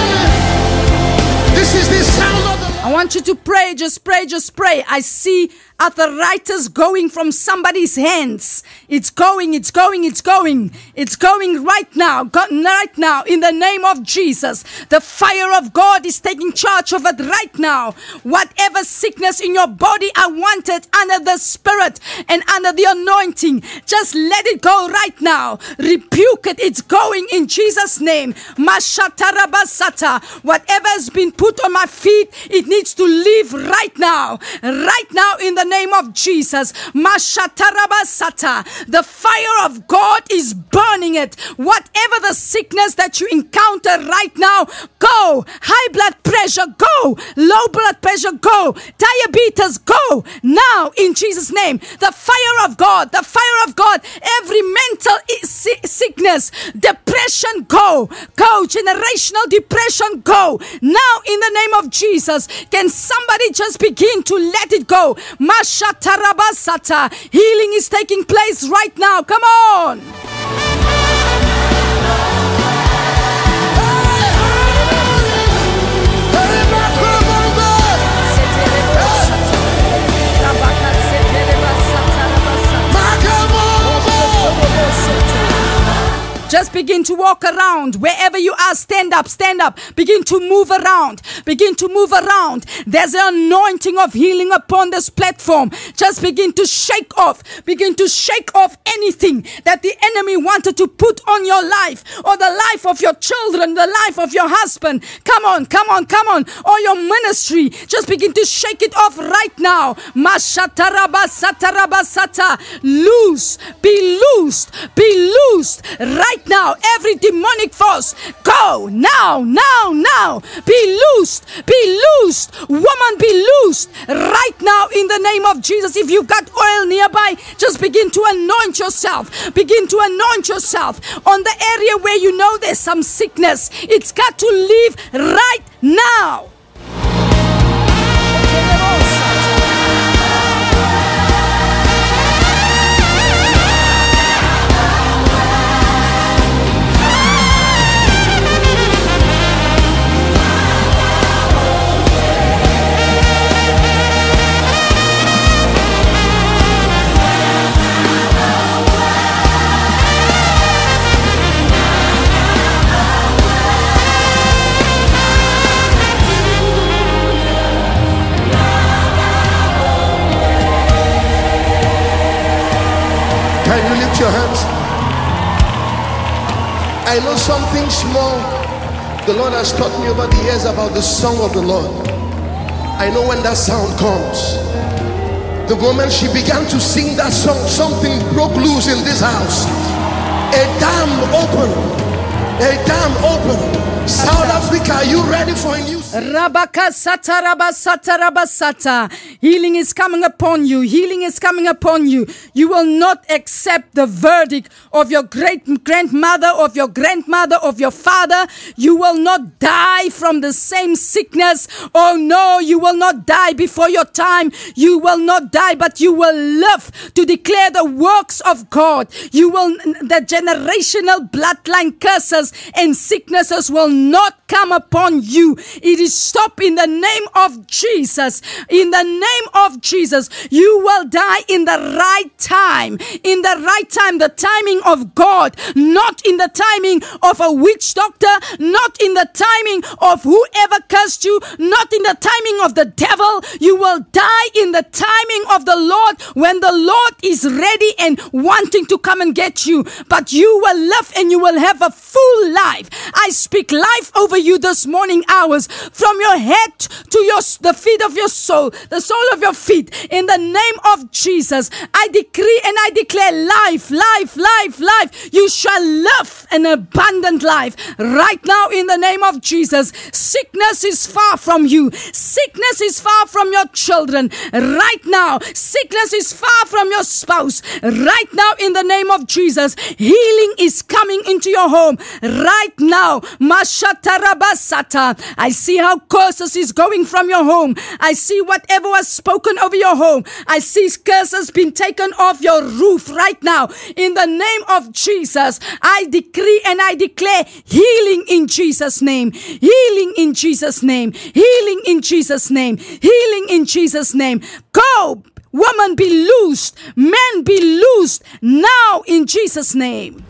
I want you to pray, just pray, just pray. I see arthritis going from somebody's hands. It's going, it's going, it's going. It's going right now. God, right now, in the name of Jesus. The fire of God is taking charge of it right now. Whatever sickness in your body, I want it under the Spirit and under the anointing. Just let it go right now. Rebuke it. It's going in Jesus' name. Mashatarabasata. Whatever has been put on my feet, it needs to leave right now. Right now in the name of Jesus. Mashatarabasata. The fire of God is burning it. Whatever the sickness that you encounter right now, go. High blood pressure, go. Low blood pressure, go. Diabetes, go. Now in Jesus' name. The fire of God, the fire of God. Every mental sickness, depression, go. Go. Generational depression, go. Now in the name of Jesus. Can somebody just begin to let it go? Mashatarabasata. Healing is taking place right now. Come on. Just begin to walk around. Wherever you are, stand up, stand up. Begin to move around. Begin to move around. There's an anointing of healing upon this platform. Just begin to shake off. Begin to shake off anything that the enemy wanted to put on your life or the life of your children, the life of your husband. Come on, come on, come on. Or your ministry. Just begin to shake it off right now. Mashatarabasata. Loose. Be loosed. Be loosed. Right now, every demonic force, go now, now, now. Be loosed, be loosed. Woman, be loosed right now in the name of Jesus. If you've got oil nearby, just begin to anoint yourself. Begin to anoint yourself on the area where you know there's some sickness. It's got to leave right now. Can you lift your hands? I know something small the Lord has taught me over the years about the song of the Lord. I know when that sound comes, the moment she began to sing that song, something broke loose in this house. A dam opened. A dam opened. South Africa, are you ready for a new Rabakasata, rabasata, rabasata. Healing is coming upon you. Healing is coming upon you. You will not accept the verdict of your great grandmother, of your grandmother, of your father. You will not die from the same sickness. Oh no, you will not die before your time. You will not die, but you will live to declare the works of God. You will, the generational bloodline curses and sicknesses will not come upon you. It is stopped in the name of Jesus. In the name of Jesus, you will die in the right time. In the right time, the timing of God, not in the timing of a witch doctor, not in the timing of whoever cursed you, not in the timing of the devil. You will die in the timing of the Lord when the Lord is ready and wanting to come and get you. But you will live and you will have a full life. I speak life over you this morning hours, from your head to your the feet of your soul, the sole of your feet. In the name of Jesus, I decree and I declare life, life, life, life. You shall live an abundant life right now in the name of Jesus. Sickness is far from you. Sickness is far from your children right now. Sickness is far from your spouse right now in the name of Jesus. Healing is coming into your home right now. Mashatarabasata. I see how curses is going from your home. I see whatever was spoken over your home. I see curses being taken off your roof right now. In the name of Jesus, I decree and I declare healing in Jesus' name. Healing in Jesus' name. Healing in Jesus' name. Healing in Jesus' name. Go. Women be loosed. Men be loosed now in Jesus' name.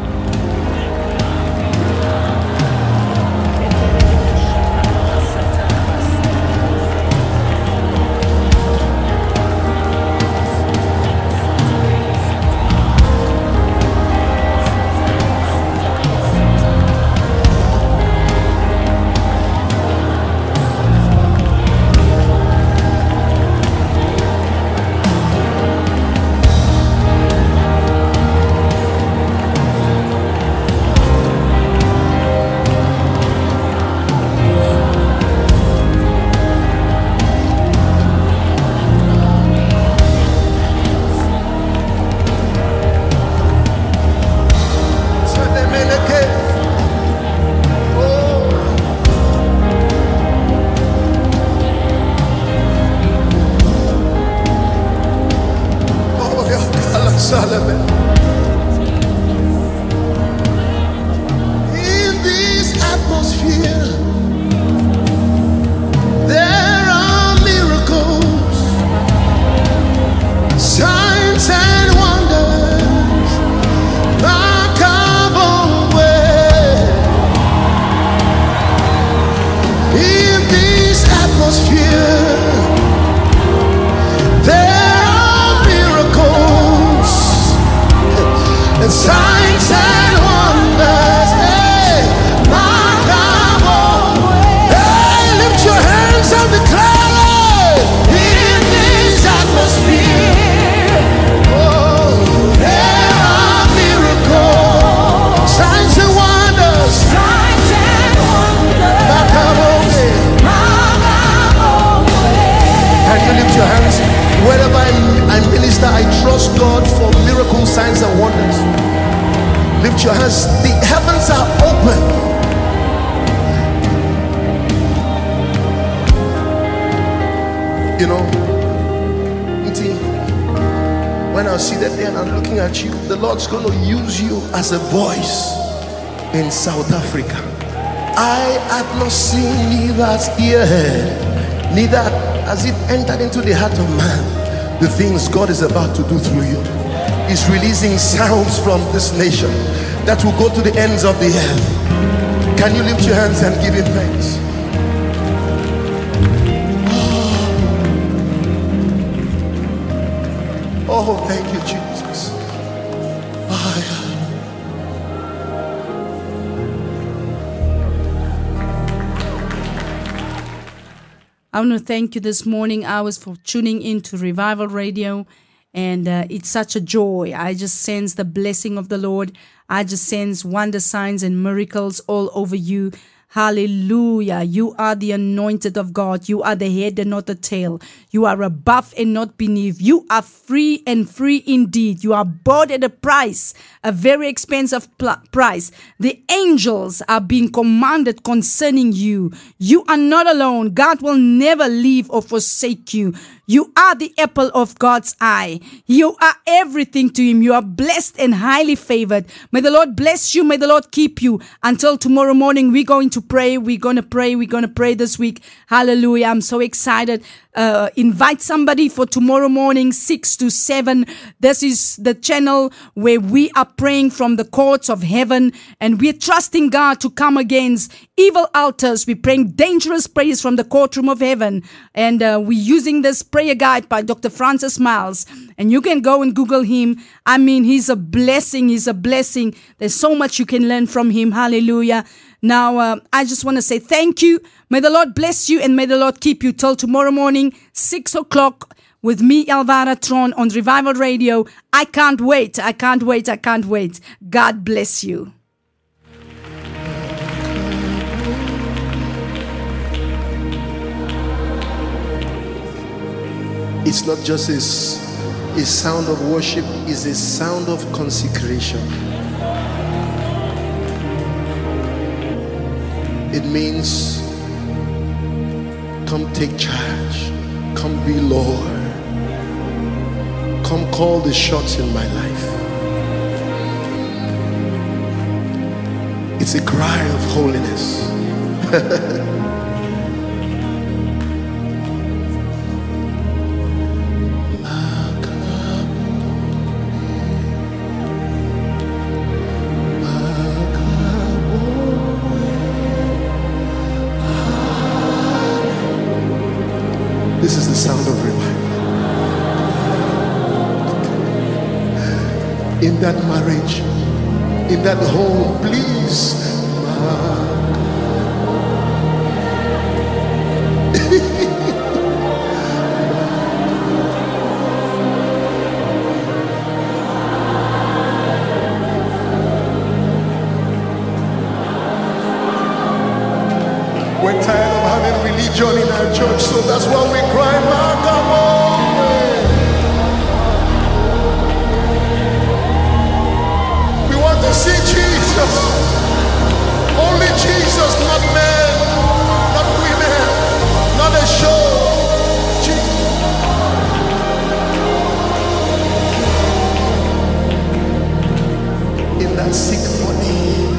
In this atmosphere, there are miracles, signs and wonders that come our way. In this atmosphere, there are miracles and signs and wonders. Hey, my God. Hey, lift your hands and declare it. In this atmosphere, oh, there are miracles, signs and wonders. Signs and wonders. My God. Can you lift your hands? Wherever I, I minister, I trust God for miracles, signs and wonders. Lift your hands. The heavens are open. You know, when I see that there and I'm looking at you, the Lord's going to use you as a voice in South Africa. I have not seen, neither has ear heard, neither has it entered into the heart of man, the things God is about to do through you. He's releasing sounds from this nation that will go to the ends of the earth. Can you lift your hands and give him thanks? Oh, oh thank you, Jesus. Oh, God. I want to thank you this morning, hours, for tuning in to Revival Radio. And uh, it's such a joy. I just sense the blessing of the Lord. I just sense wonder, signs, and miracles all over you. Hallelujah. You are the anointed of God. You are the head and not the tail. You are above and not beneath. You are free and free indeed. You are bought at a price, a very expensive pl- price. The angels are being commanded concerning you. You are not alone. God will never leave or forsake you. You are the apple of God's eye. You are everything to him. You are blessed and highly favored. May the Lord bless you. May the Lord keep you. Until tomorrow morning, we're going to pray. We're going to pray. We're going to pray this week. Hallelujah. I'm so excited. Uh, invite somebody for tomorrow morning, six to seven. This is the channel where we are praying from the courts of heaven, and we're trusting God to come against evil altars. We're praying dangerous prayers from the courtroom of heaven, and uh, we're using this prayer guide by Doctor Francis Miles, and you can go and Google him. I mean, he's a blessing. He's a blessing. There's so much you can learn from him. Hallelujah. Now, uh, I just want to say thank you. May the Lord bless you and may the Lord keep you till tomorrow morning, six o'clock with me, Elvira Tron, on Revival Radio. I can't wait. I can't wait. I can't wait. God bless you. It's not just a, a sound of worship, it's a sound of consecration. It means come take charge, come be Lord, come call the shots in my life. It's a cry of holiness. This is the sound of revival. In that marriage, in that home, please. We're tired of having religion in our church, so that's why we cry, Magamo. We want to see Jesus. Only Jesus, not men, not women, not a show. Jesus. In that sick body.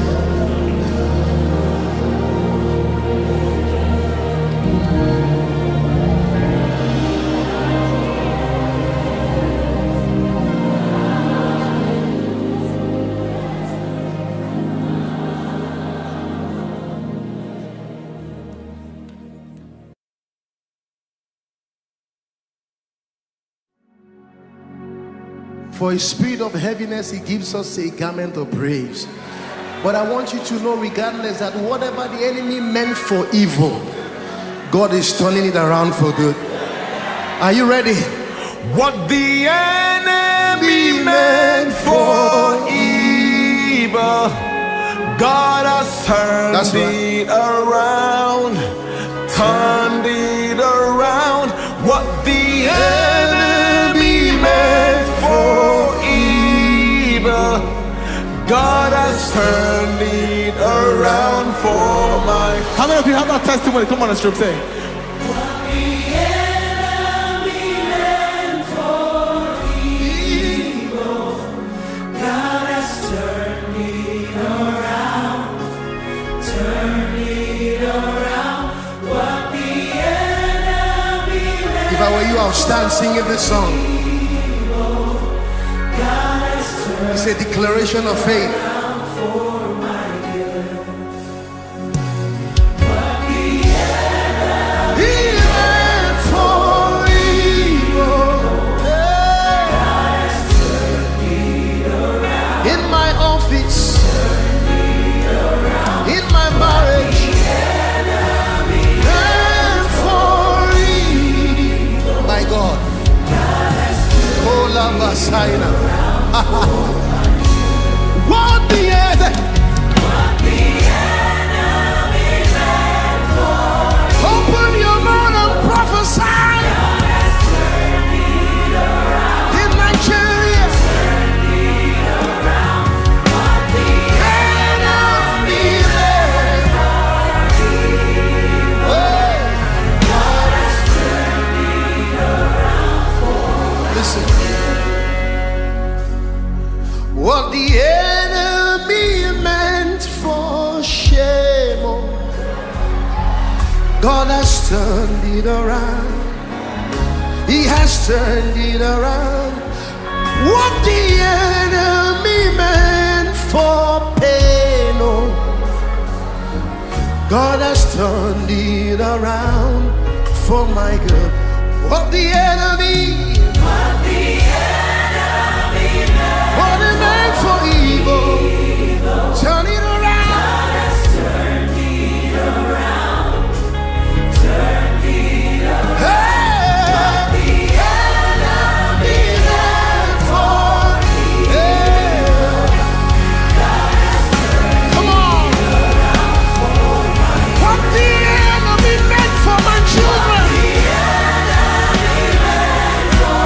For a spirit of heaviness, he gives us a garment of praise. But I want you to know, regardless, that whatever the enemy meant for evil, God is turning it around for good. Are you ready? What the enemy meant for evil, God has turned That's right. it around. Turned it around. What the enemy meant for evil, God has turned it around for my. How many of you have that testimony? Come on, strip, say. If I were you, I'll stand singing this song. It's a declaration of faith. In my office, in my marriage, my God, oh la Messiah. What the enemy, what the enemy meant for, open your mouth and prophesy. God has turned it around. In Nigeria, turned it around. What the enemy meant for evil, God has turned it around for. Listen. What the enemy meant for shame, oh, God has turned it around. He has turned it around. What the enemy meant for pain, oh, God has turned it around for my good. What the enemy, what the enemy meant, what it meant for evil, turn it around. God has turned it around. Turned it around. Hey! What the enemy meant for evil, God has turned Come on. it around for my good. What the enemy meant for my children, what the enemy meant for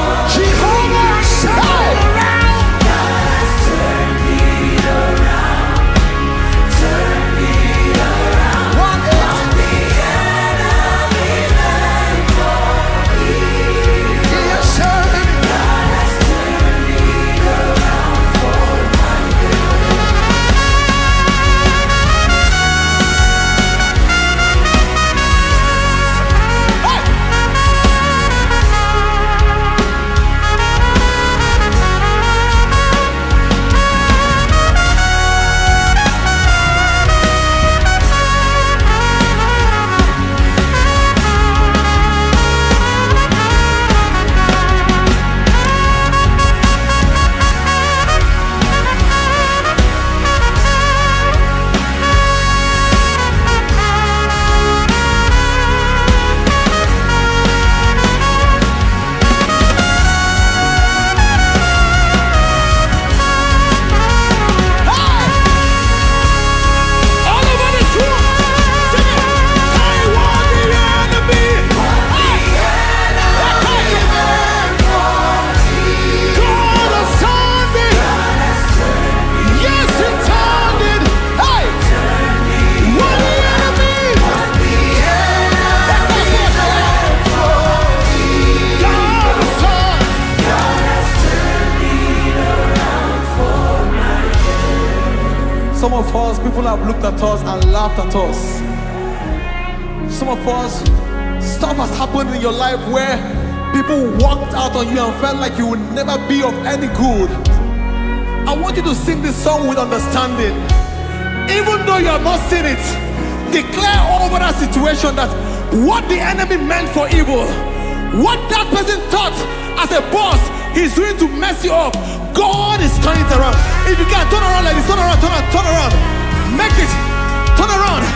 us, people have looked at us and laughed at us. Some of us, stuff has happened in your life where people walked out on you and felt like you would never be of any good. I want you to sing this song with understanding. Even though you have not seen it, declare over that situation that what the enemy meant for evil, what that person thought as a boss he's doing to mess you up, God is turning it around. If you can, turn around like this, turn around, turn around, turn around. Make it, turn around.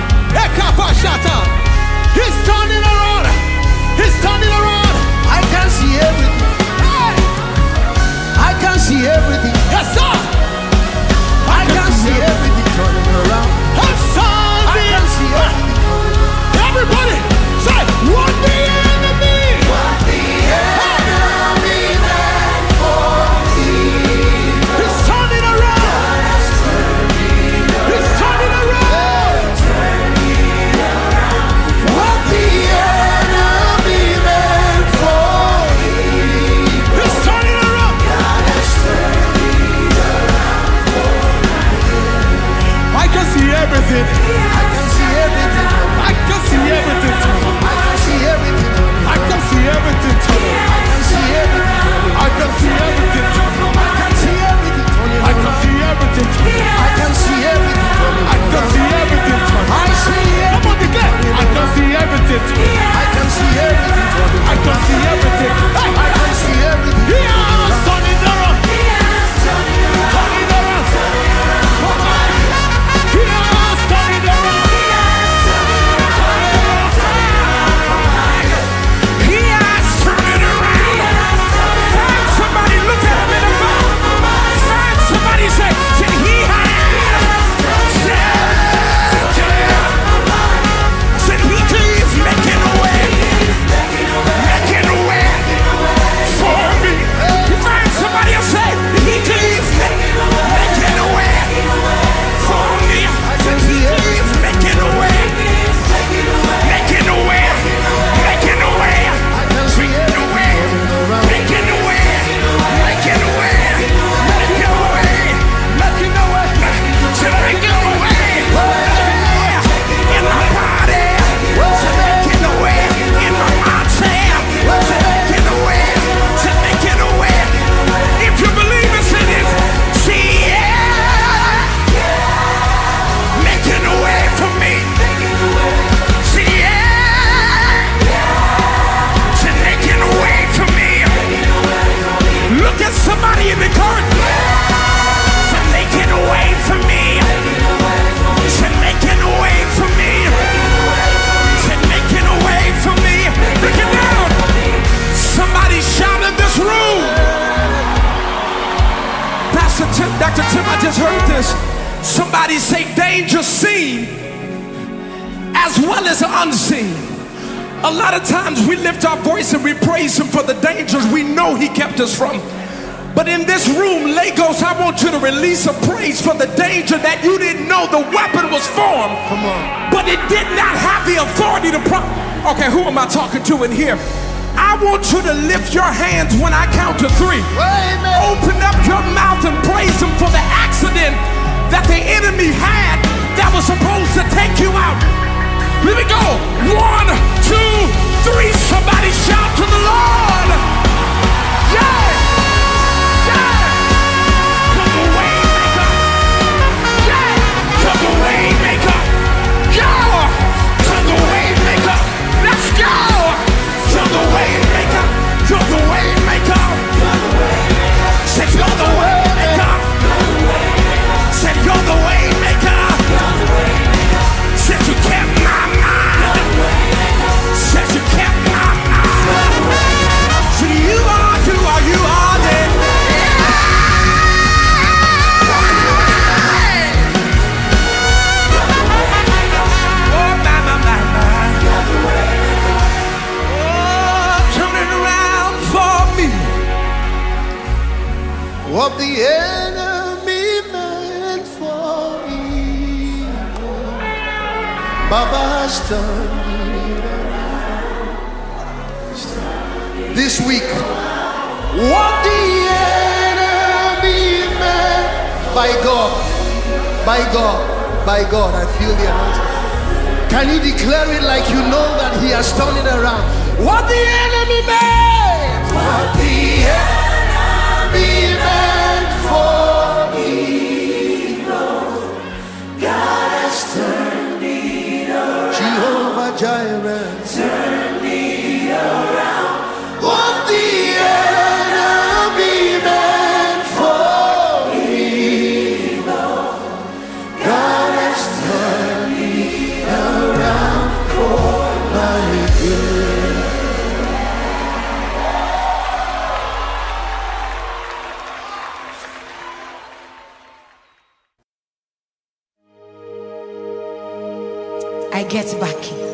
He's turning around. He's turning around. I can see everything. Hey! I can see everything. Yes, sir. I can see everything turning around. It's I turning. can see everything. Everybody, say, what the enemy? What the enemy meant for evil. He's turning around. He's turning around. What the enemy meant for evil. He's turning around. I can see everything. I can see everything. I can see everything. I can see everything. I can see everything. I can see everything. I can see everything. I can see everything. I can see everything. I can see everything. I can see everything. I see Come on, declare. I can see everything. I can see everything. I can see everything. Hey, I can see everything. he has turning around. Turning around. Come on. He has turning around. He has turning around. Find somebody, look at him in the face. Find somebody, say, say he has. Said he keeps making a way. Making a way for me. Find somebody else, say he keeps making a way for me. Said he keeps making a way. Making a way. Making a way. I can see Making a way. everything. Making a way. Making a way. Making a way. Making a way. Said making a way. In my body. Said making a way. In my mindset. Said making a way. Said making a way. If you believe it's in it, see yeah. Making a way for me. See yeah. Said making a way for me. Look at somebody in the garden. Said making a way for me. Said making a way for me. Said making a way for me. Look it down. Somebody shout in this room. Pastor Tim, Doctor Tim, I just heard this. Somebody say danger seen as well as unseen. A lot of times we lift our voice and we praise him for the dangers we know he kept us from. But in this room, Lagos, I want you to release a praise for the danger that you didn't know the weapon was formed. Come on. But it did not have the authority to pro- Okay, who am I talking to in here? I want you to lift your hands when I count to three. Amen. Open up your mouth and praise him for the accident that the enemy had that was supposed to take you out. Let me go. One, two, three. Somebody shout to the Lord. Yeah. Yeah. To the way maker. Yeah. To the way maker. Yeah. To the way maker. Let's go. To the way maker. To the way maker. Said you're the way maker. Said you're the way maker. Said you kept my mind. Said you kept my mind. So you are, you are, you are dead. Oh, my, my, my, my. Oh, turning around for me. What the enemy meant for evil, Baba has turned it around. This week, what the enemy meant by God, by God, By God, I feel the anointing. Can you declare it like you know that He has turned it around? What the enemy meant, what the enemy meant for evil, God has turned it around. Jehovah Jireh, turn it around. What the enemy meant for evil, God has turned it around for my good. I get back.